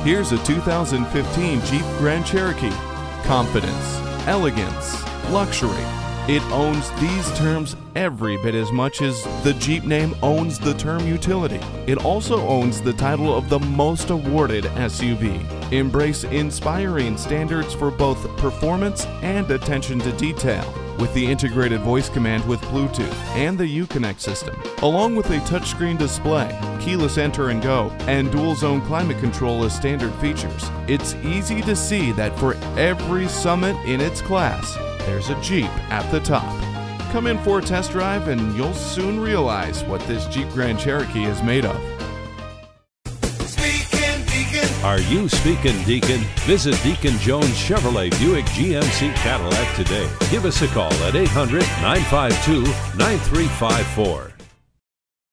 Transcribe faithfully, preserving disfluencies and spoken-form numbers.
Here's a two thousand fifteen Jeep Grand Cherokee. Confidence, elegance, luxury. It owns these terms every bit as much as the Jeep name owns the term utility. It also owns the title of the most awarded S U V. Embrace inspiring standards for both performance and attention to detail with the integrated voice command with Bluetooth and the Uconnect system, along with a touchscreen display, keyless enter and go, and dual zone climate control as standard features. It's easy to see that for every Summit in its class, there's a Jeep at the top. Come in for a test drive and you'll soon realize what this Jeep Grand Cherokee is made of. Speaking Deacon. Are you speaking Deacon? Visit Deacon Jones Chevrolet Buick G M C Cadillac today. Give us a call at eight hundred, nine five two, nine three five four.